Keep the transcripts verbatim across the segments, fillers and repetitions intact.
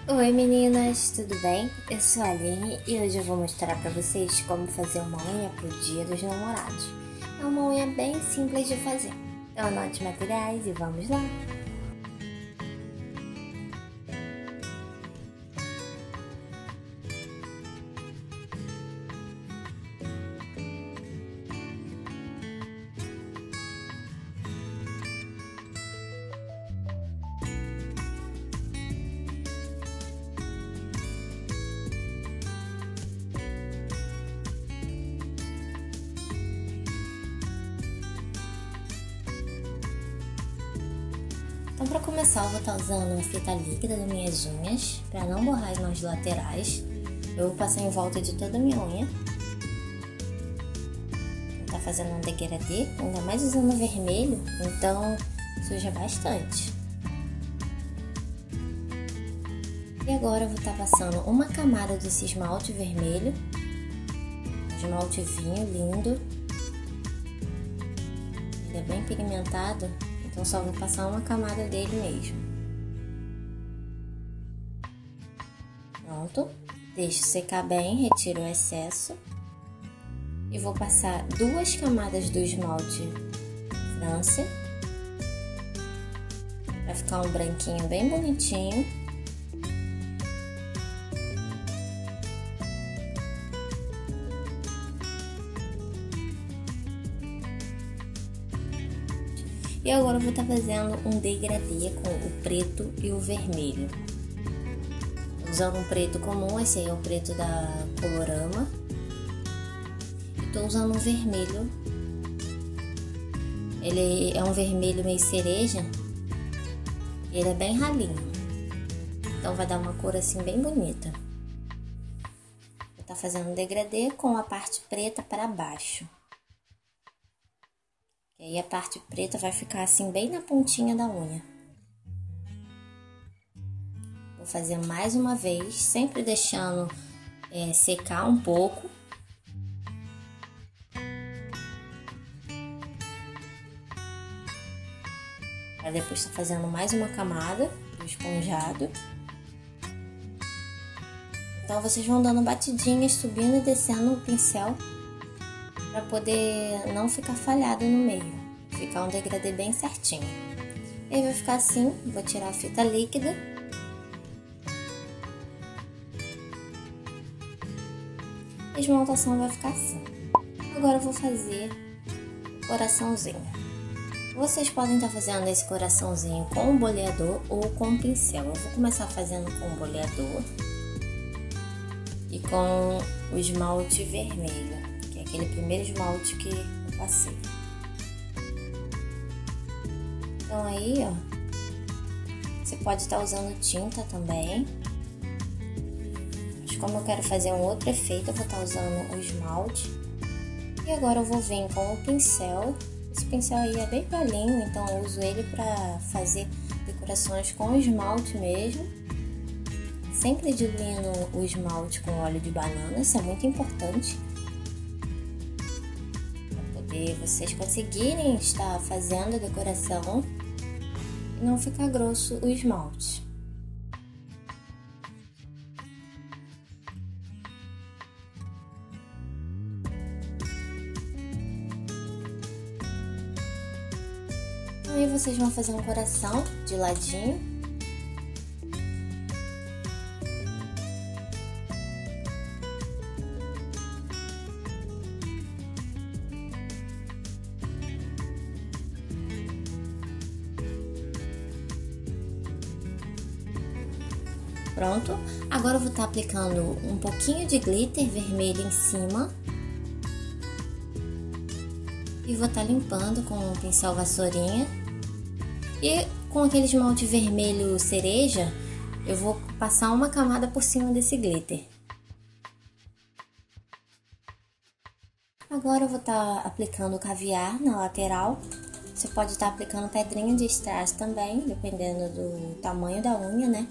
Oi meninas, tudo bem? Eu sou a Aline e hoje eu vou mostrar pra vocês como fazer uma unha pro Dia dos Namorados. É uma unha bem simples de fazer. Então anote os materiais e vamos lá! Então, para começar, eu vou estar usando uma fita líquida das minhas unhas, para não borrar as mãos laterais. Eu vou passar em volta de toda a minha unha. Vou estar fazendo um degradê, ainda mais usando vermelho, então suja bastante. E agora eu vou estar passando uma camada desse esmalte vermelho, esmalte vinho lindo. Ele é bem pigmentado. Então só vou passar uma camada dele mesmo. Pronto. Deixo secar bem, retiro o excesso. E vou passar duas camadas do esmalte França. Pra ficar um branquinho bem bonitinho. E agora eu vou estar fazendo um degradê com o preto e o vermelho. Usando um preto comum, esse aí é o preto da Colorama. E tô usando um vermelho. Ele é um vermelho meio cereja. E ele é bem ralinho. Então vai dar uma cor assim bem bonita. Vou estar fazendo um degradê com a parte preta para baixo. E aí a parte preta vai ficar assim bem na pontinha da unha. Vou fazer mais uma vez, sempre deixando é, secar um pouco. Para depois estar fazendo mais uma camada do esponjado. Então vocês vão dando batidinhas, subindo e descendo o pincel, para poder não ficar falhado no meio, ficar um degradê bem certinho. E aí vai ficar assim, vou tirar a fita líquida. A esmaltação vai ficar assim. Agora eu vou fazer o coraçãozinho. Vocês podem estar fazendo esse coraçãozinho com o boleador ou com o pincel. Eu vou começar fazendo com o boleador e com o esmalte vermelho. Aquele primeiro esmalte que eu passei. Então aí, ó, você pode estar usando tinta também. Mas como eu quero fazer um outro efeito, eu vou estar usando o esmalte. E agora eu vou vir com o pincel. Esse pincel aí é bem velhinho, então eu uso ele para fazer decorações com esmalte mesmo. Sempre diluindo o esmalte com óleo de banana, isso é muito importante. E vocês conseguirem estar fazendo a decoração e não ficar grosso o esmalte. Aí vocês vão fazer um coração de ladinho. Pronto, agora eu vou estar aplicando um pouquinho de glitter vermelho em cima e vou estar limpando com o pincel vassourinha. E com aquele esmalte vermelho cereja, eu vou passar uma camada por cima desse glitter. Agora eu vou estar aplicando o caviar na lateral. Você pode estar aplicando pedrinha de strass também, dependendo do tamanho da unha, né?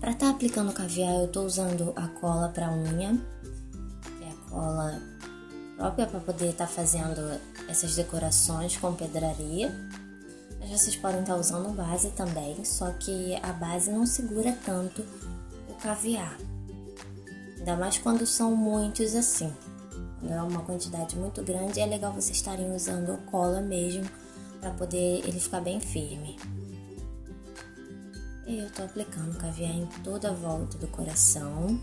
Para estar aplicando o caviar, eu estou usando a cola para unha, que é a cola própria para poder estar fazendo essas decorações com pedraria. Mas vocês podem estar usando base também, só que a base não segura tanto o caviar. Ainda mais quando são muitos assim. Quando é uma quantidade muito grande, é legal vocês estarem usando cola mesmo, para poder ele ficar bem firme. E eu tô aplicando caviar em toda a volta do coração.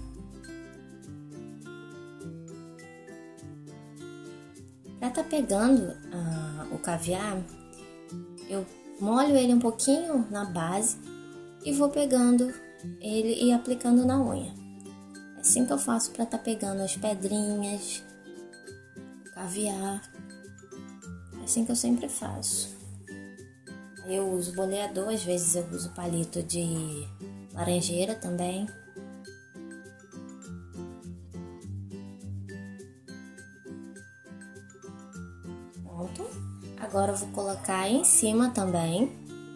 Pra tá pegando uh, o caviar, eu molho ele um pouquinho na base e vou pegando ele e aplicando na unha. É assim que eu faço pra tá pegando as pedrinhas, o caviar. É assim que eu sempre faço. Eu uso boleador, às vezes eu uso palito de laranjeira também. Pronto. Agora eu vou colocar em cima também.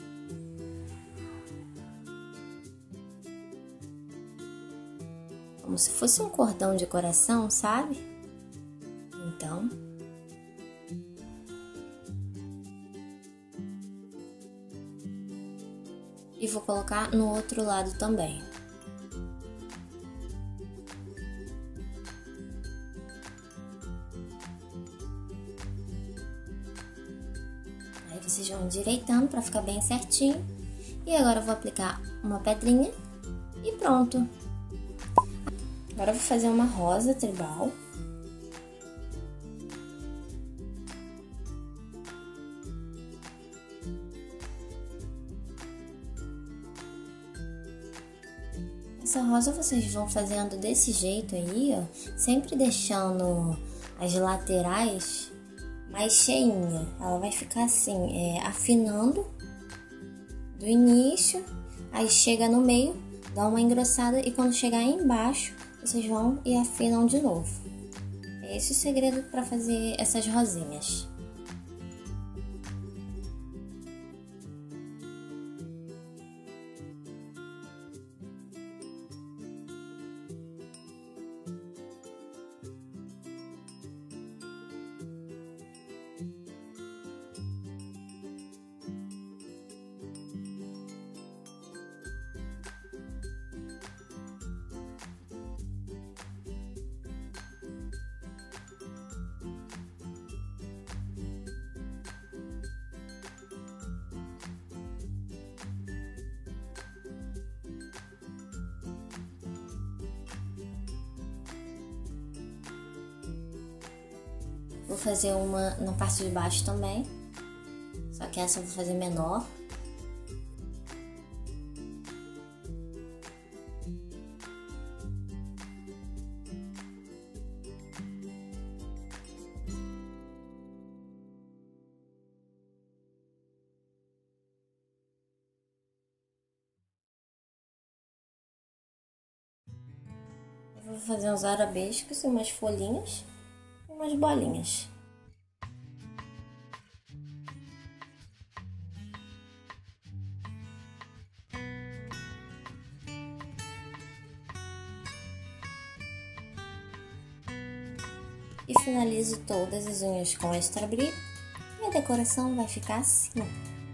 Como se fosse um cordão de coração, sabe? Então... E vou colocar no outro lado também. Aí vocês vão endireitando para ficar bem certinho. E agora eu vou aplicar uma pedrinha e pronto. Agora eu vou fazer uma rosa tribal. Essa rosa vocês vão fazendo desse jeito aí, ó, sempre deixando as laterais mais cheinha. Ela vai ficar assim, é, afinando do início, aí chega no meio, dá uma engrossada e quando chegar aí embaixo, vocês vão e afinam de novo. É esse o segredo para fazer essas rosinhas. Vou fazer uma na parte de baixo também, só que essa eu vou fazer menor. Eu vou fazer uns arabescos e umas folhinhas. Umas bolinhas. E finalizo todas as unhas com extra brilho e a decoração vai ficar assim.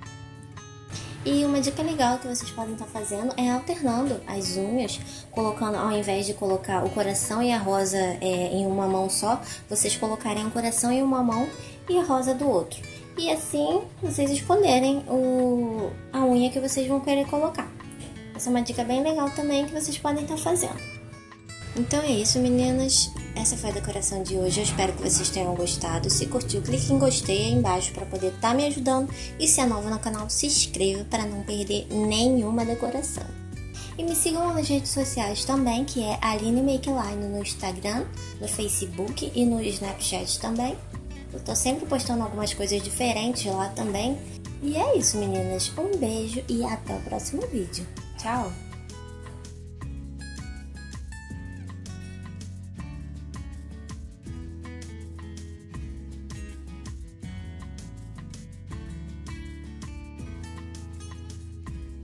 E uma dica legal que vocês podem estar fazendo é alternando as unhas, colocando, ao invés de colocar o coração e a rosa é, em uma mão só, vocês colocarem o coração em uma mão e a rosa do outro. E assim vocês escolherem o, a unha que vocês vão querer colocar. Essa é uma dica bem legal também que vocês podem estar fazendo. Então é isso, meninas. Essa foi a decoração de hoje. Eu espero que vocês tenham gostado. Se curtiu, clique em gostei aí embaixo para poder estar me ajudando. E se é nova no canal, se inscreva para não perder nenhuma decoração. E me sigam nas redes sociais também, que é Aline Makeline no Instagram, no Facebook e no Snapchat também. Eu tô sempre postando algumas coisas diferentes lá também. E é isso, meninas. Um beijo e até o próximo vídeo. Tchau!